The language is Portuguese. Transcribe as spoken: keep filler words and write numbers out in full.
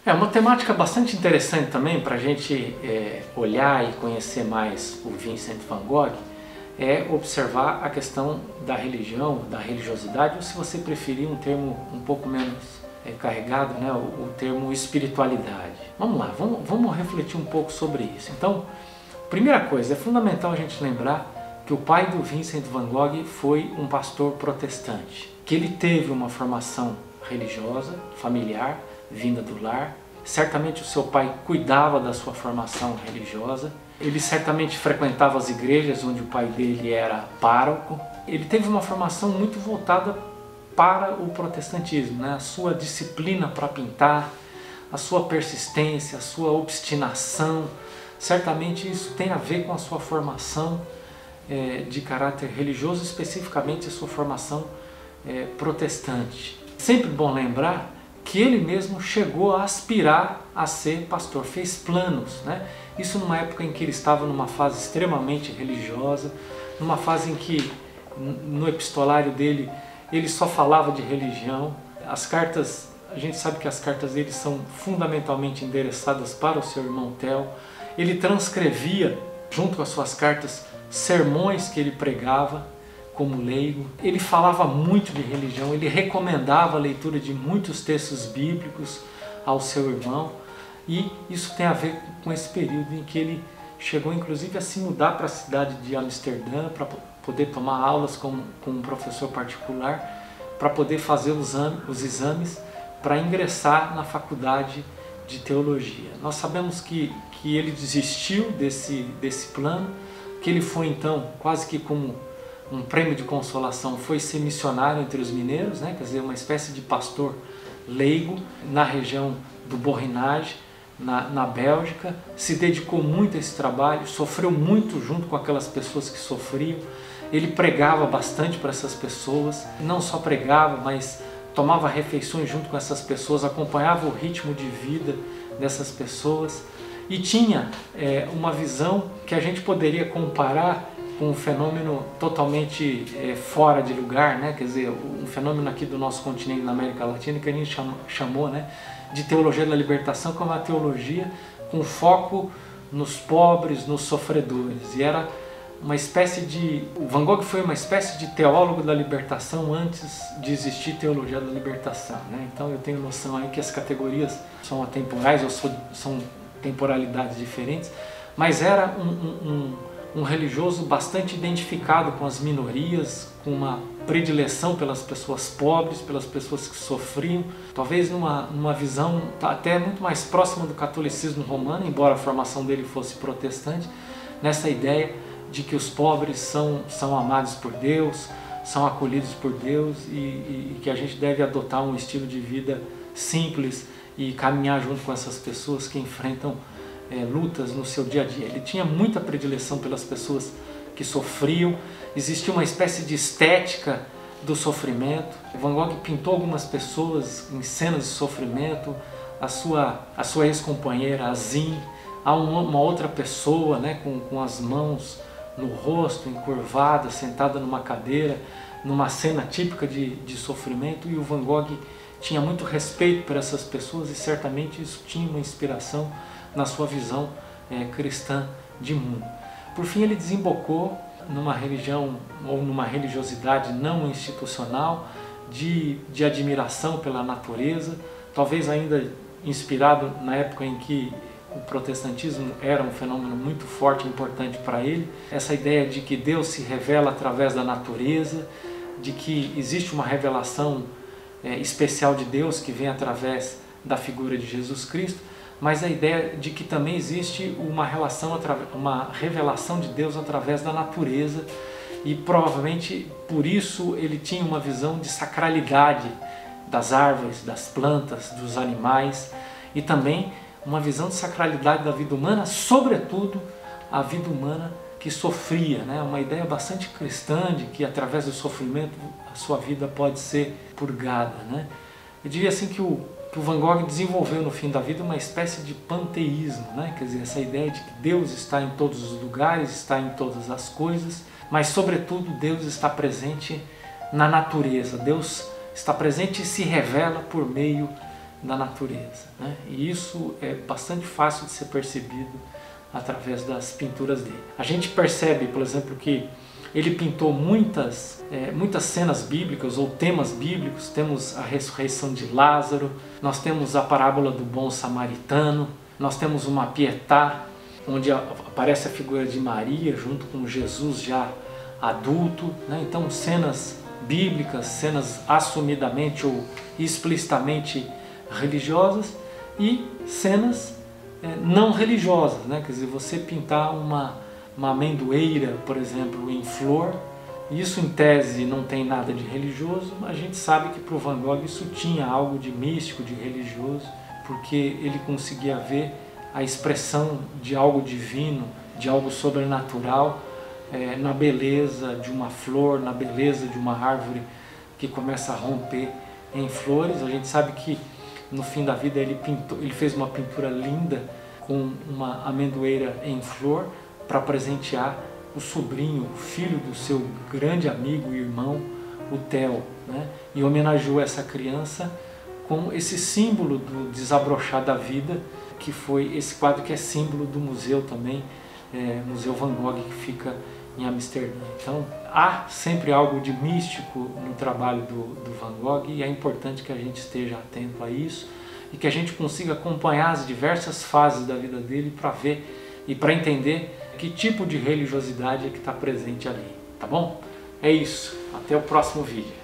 É uma temática bastante interessante também para a gente é, olhar e conhecer mais o Vincent van Gogh, é observar a questão da religião, da religiosidade, ou se você preferir um termo um pouco menos é, carregado, né, o, o termo espiritualidade. Vamos lá, vamos, vamos refletir um pouco sobre isso. Então, primeira coisa, é fundamental a gente lembrar que o pai do Vincent van Gogh foi um pastor protestante, que ele teve uma formação religiosa, familiar, vinda do lar. Certamente o seu pai cuidava da sua formação religiosa. Ele certamente frequentava as igrejas onde o pai dele era pároco. Ele teve uma formação muito voltada para o protestantismo, né? A sua disciplina para pintar, a sua persistência, a sua obstinação. Certamente isso tem a ver com a sua formação é, de caráter religioso, especificamente a sua formação é, protestante. Sempre bom lembrar que ele mesmo chegou a aspirar a ser pastor, fez planos, né? Isso numa época em que ele estava numa fase extremamente religiosa, numa fase em que no epistolário dele ele só falava de religião. As cartas, a gente sabe que as cartas dele são fundamentalmente endereçadas para o seu irmão Theo. Ele transcrevia, junto com as suas cartas, sermões que ele pregava como leigo. Ele falava muito de religião, ele recomendava a leitura de muitos textos bíblicos ao seu irmão, e isso tem a ver com esse período em que ele chegou inclusive a se mudar para a cidade de Amsterdã para poder tomar aulas com, com um professor particular, para poder fazer os, os exames para ingressar na faculdade de teologia. Nós sabemos que, que ele desistiu desse, desse plano, que ele foi então quase que como um prêmio de consolação, foi ser missionário entre os mineiros, né? Quer dizer, uma espécie de pastor leigo na região do Borinage, na, na Bélgica, se dedicou muito a esse trabalho, sofreu muito junto com aquelas pessoas que sofriam. Ele pregava bastante para essas pessoas, não só pregava, mas tomava refeições junto com essas pessoas, acompanhava o ritmo de vida dessas pessoas e tinha é, uma visão que a gente poderia comparar com um fenômeno totalmente é, fora de lugar, né? Quer dizer, um fenômeno aqui do nosso continente, na América Latina, que a gente chamou, chamou né, de teologia da libertação, que é uma teologia com foco nos pobres, nos sofredores. E era uma espécie de... O Van Gogh foi uma espécie de teólogo da libertação antes de existir teologia da libertação, né? Então eu tenho noção aí que as categorias são atemporais, ou são temporalidades diferentes, mas era um... um, um um religioso bastante identificado com as minorias, com uma predileção pelas pessoas pobres, pelas pessoas que sofriam, talvez numa, numa visão até muito mais próxima do catolicismo romano, embora a formação dele fosse protestante, nessa ideia de que os pobres são, são amados por Deus, são acolhidos por Deus e, e, e que a gente deve adotar um estilo de vida simples e caminhar junto com essas pessoas que enfrentam É, lutas no seu dia a dia. Ele tinha muita predileção pelas pessoas que sofriam, existia uma espécie de estética do sofrimento. Van Gogh pintou algumas pessoas em cenas de sofrimento, a sua, a sua ex-companheira, a Zin, há uma, uma outra pessoa, né, com, com as mãos no rosto, encurvada, sentada numa cadeira, numa cena típica de, de sofrimento, e o Van Gogh tinha muito respeito por essas pessoas e certamente isso tinha uma inspiração na sua visão é, cristã de mundo. Por fim, ele desembocou numa religião ou numa religiosidade não institucional de, de admiração pela natureza, talvez ainda inspirado na época em que o protestantismo era um fenômeno muito forte e importante para ele. Essa ideia de que Deus se revela através da natureza, de que existe uma revelação é, especial de Deus que vem através da figura de Jesus Cristo, mas a ideia de que também existe uma relação, uma revelação de Deus através da natureza, e provavelmente por isso ele tinha uma visão de sacralidade das árvores, das plantas, dos animais, e também uma visão de sacralidade da vida humana, sobretudo a vida humana que sofria, né? Uma ideia bastante cristã de que através do sofrimento a sua vida pode ser purgada, né? Eu diria assim que o que o Van Gogh desenvolveu no fim da vida uma espécie de panteísmo, né? Quer dizer, essa ideia de que Deus está em todos os lugares, está em todas as coisas, mas sobretudo Deus está presente na natureza. Deus está presente e se revela por meio da natureza, né? E isso é bastante fácil de ser percebido através das pinturas dele. A gente percebe, por exemplo, que ele pintou muitas, é, muitas cenas bíblicas ou temas bíblicos. Temos a ressurreição de Lázaro, nós temos a parábola do bom samaritano, nós temos uma Pietà, onde aparece a figura de Maria junto com Jesus já adulto, né? Então cenas bíblicas, cenas assumidamente ou explicitamente religiosas e cenas é, não religiosas, né? Quer dizer, você pintar uma, uma amendoeira, por exemplo, em flor, isso em tese não tem nada de religioso, mas a gente sabe que para o Van Gogh isso tinha algo de místico, de religioso, porque ele conseguia ver a expressão de algo divino, de algo sobrenatural, é, na beleza de uma flor, na beleza de uma árvore que começa a romper em flores. A gente sabe que no fim da vida ele, pintou, ele fez uma pintura linda com uma amendoeira em flor para presentear o sobrinho, o filho do seu grande amigo e irmão, o Theo, né? E homenageou essa criança com esse símbolo do desabrochar da vida, que foi esse quadro que é símbolo do museu também, é, Museu Van Gogh, que fica em Amsterdã. Então há sempre algo de místico no trabalho do, do Van Gogh e é importante que a gente esteja atento a isso e que a gente consiga acompanhar as diversas fases da vida dele para ver e para entender que tipo de religiosidade é que está presente ali, tá bom? É isso, até o próximo vídeo.